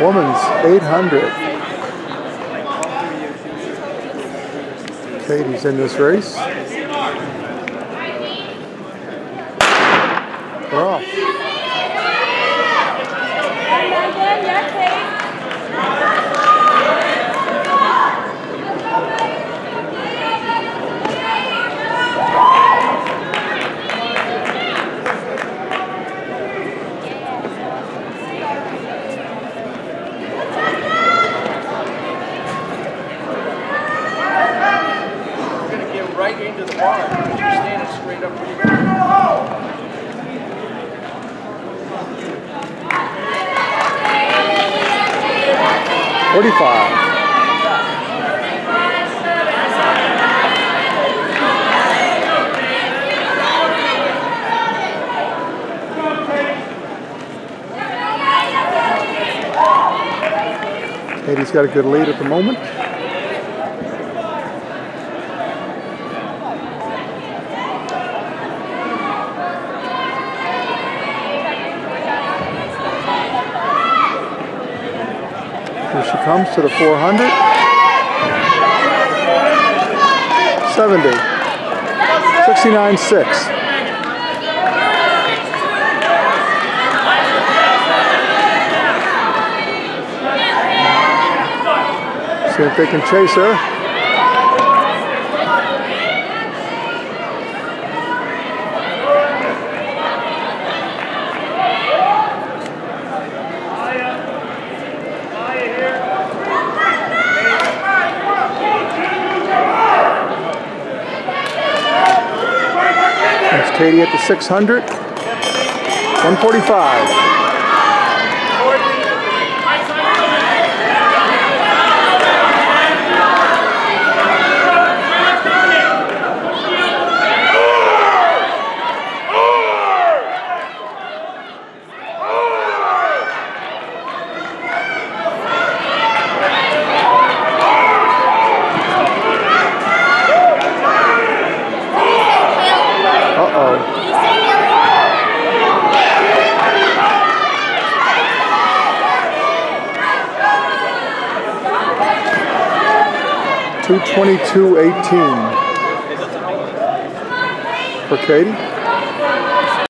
Women's 800. Katie's in this race. We're off. Right into the bar. You're standing straight up. 45. Katie's got a good lead at the moment. Here she comes to the 400. 70. 69.6. See if they can chase her. That's Katie at the 600. 145. Uh-oh. 222.18 for Katie.